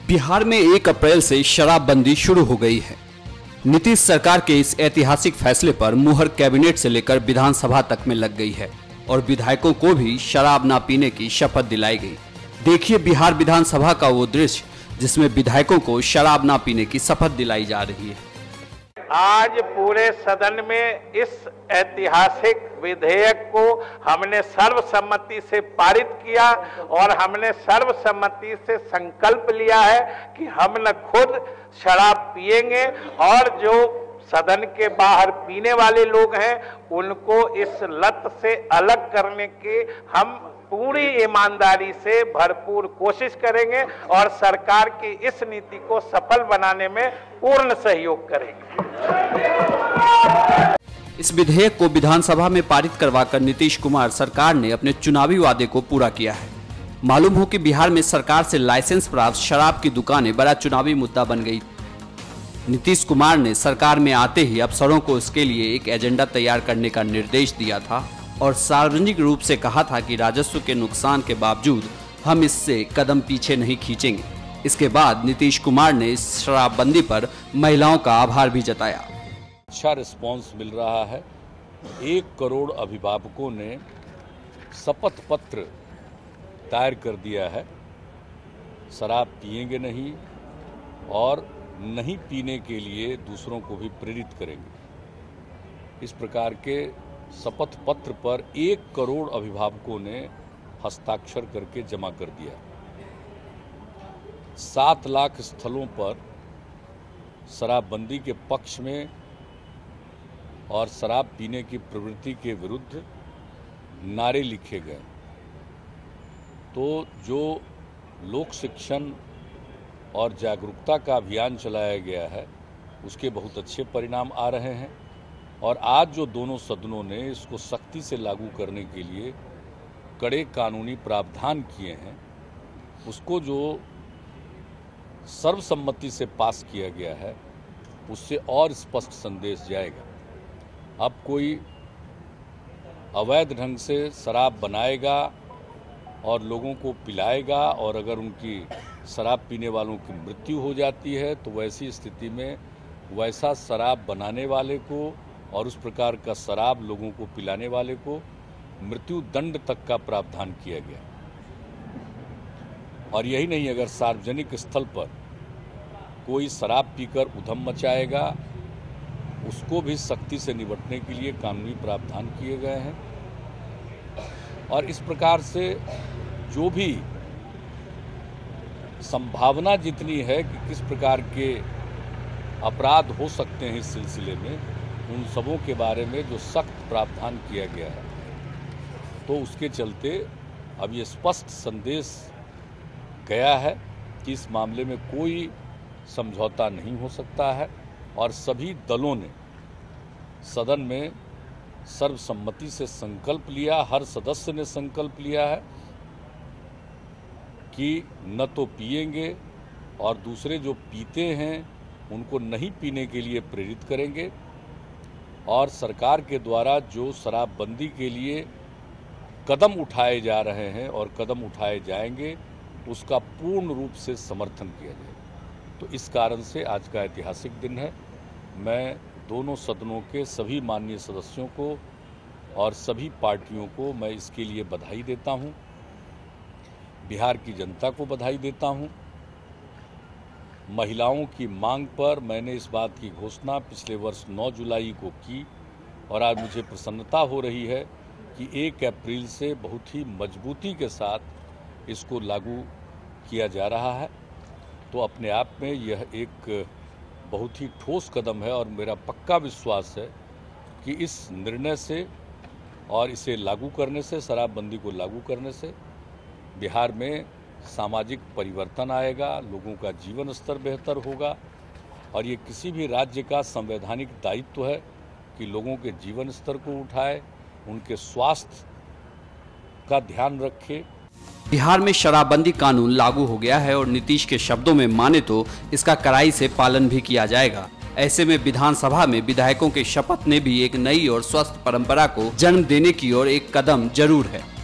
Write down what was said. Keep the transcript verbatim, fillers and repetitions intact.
बिहार में एक अप्रैल से शराबबंदी शुरू हो गई है। नीतीश सरकार के इस ऐतिहासिक फैसले पर मुहर कैबिनेट से लेकर विधानसभा तक में लग गई है और विधायकों को भी शराब ना पीने की शपथ दिलाई गई। देखिए बिहार विधानसभा का वो दृश्य जिसमें विधायकों को शराब ना पीने की शपथ दिलाई जा रही है। आज पूरे सदन में इस ऐतिहासिक विधेयक को हमने सर्वसम्मति से पारित किया और हमने सर्वसम्मति से संकल्प लिया है कि हम न खुद शराब पिएंगे और जो सदन के बाहर पीने वाले लोग हैं उनको इस लत से अलग करने की हम पूरी ईमानदारी से भरपूर कोशिश करेंगे और सरकार की इस नीति को सफल बनाने में पूर्ण सहयोग करेंगे। इस विधेयक को विधानसभा में पारित करवाकर नीतीश कुमार सरकार ने अपने चुनावी वादे को पूरा किया है। मालूम हो कि बिहार में सरकार से लाइसेंस प्राप्त शराब की दुकानें बड़ा चुनावी मुद्दा बन गई। नीतीश कुमार ने सरकार में आते ही अफसरों को इसके लिए एक एजेंडा तैयार करने का निर्देश दिया था और सार्वजनिक रूप से कहा था कि राजस्व के नुकसान के बावजूद हम इससे कदम पीछे नहीं खींचेंगे। इसके बाद नीतीश कुमार ने इस शराबबंदी पर महिलाओं का आभार भी जताया। अच्छा रिस्पांस मिल रहा है। एक करोड़ अभिभावकों ने शपथ पत्र दायर कर दिया है, शराब पिएंगे नहीं और नहीं पीने के लिए दूसरों को भी प्रेरित करेंगे। इस प्रकार के शपथ पत्र पर एक करोड़ अभिभावकों ने हस्ताक्षर करके जमा कर दिया। सात लाख स्थलों पर शराबबंदी के पक्ष में और शराब पीने की प्रवृत्ति के विरुद्ध नारे लिखे गए। तो जो लोक शिक्षण और जागरूकता का अभियान चलाया गया है उसके बहुत अच्छे परिणाम आ रहे हैं और आज जो दोनों सदनों ने इसको सख्ती से लागू करने के लिए कड़े कानूनी प्रावधान किए हैं उसको जो सर्वसम्मति से पास किया गया है उससे और स्पष्ट संदेश जाएगा। अब कोई अवैध ढंग से शराब बनाएगा और लोगों को पिलाएगा और अगर उनकी शराब पीने वालों की मृत्यु हो जाती है तो वैसी स्थिति में वैसा शराब बनाने वाले को और उस प्रकार का शराब लोगों को पिलाने वाले को मृत्यु दंड तक का प्रावधान किया गया। और यही नहीं, अगर सार्वजनिक स्थल पर कोई शराब पीकर उधम मचाएगा उसको भी सख्ती से निपटने के लिए कानूनी प्रावधान किए गए हैं। और इस प्रकार से जो भी संभावना जितनी है कि किस प्रकार के अपराध हो सकते हैं इस सिलसिले में उन सबों के बारे में जो सख्त प्रावधान किया गया है तो उसके चलते अब ये स्पष्ट संदेश गया है कि इस मामले में कोई समझौता नहीं हो सकता है और सभी दलों ने सदन में सर्वसम्मति से संकल्प लिया, हर सदस्य ने संकल्प लिया है कि न तो पिएंगे और दूसरे जो पीते हैं उनको नहीं पीने के लिए प्रेरित करेंगे और सरकार के द्वारा जो शराबबंदी के लिए कदम उठाए जा रहे हैं और कदम उठाए जाएंगे उसका पूर्ण रूप से समर्थन किया जाए। तो इस कारण से आज का ऐतिहासिक दिन है। मैं दोनों सदनों के सभी माननीय सदस्यों को और सभी पार्टियों को मैं इसके लिए बधाई देता हूं, बिहार की जनता को बधाई देता हूं। महिलाओं की मांग पर मैंने इस बात की घोषणा पिछले वर्ष नौ जुलाई को की और आज मुझे प्रसन्नता हो रही है कि एक अप्रैल से बहुत ही मजबूती के साथ इसको लागू किया जा रहा है। तो अपने आप में यह एक बहुत ही ठोस कदम है और मेरा पक्का विश्वास है कि इस निर्णय से और इसे लागू करने से, शराबबंदी को लागू करने से बिहार में सामाजिक परिवर्तन आएगा, लोगों का जीवन स्तर बेहतर होगा और ये किसी भी राज्य का संवैधानिक दायित्व है कि लोगों के जीवन स्तर को उठाए, उनके स्वास्थ्य का ध्यान रखे। बिहार में शराबबंदी कानून लागू हो गया है और नीतीश के शब्दों में माने तो इसका कड़ाई से पालन भी किया जाएगा। ऐसे में विधानसभा में विधायकों के शपथ ने भी एक नई और स्वस्थ परंपरा को जन्म देने की ओर एक कदम जरूर है।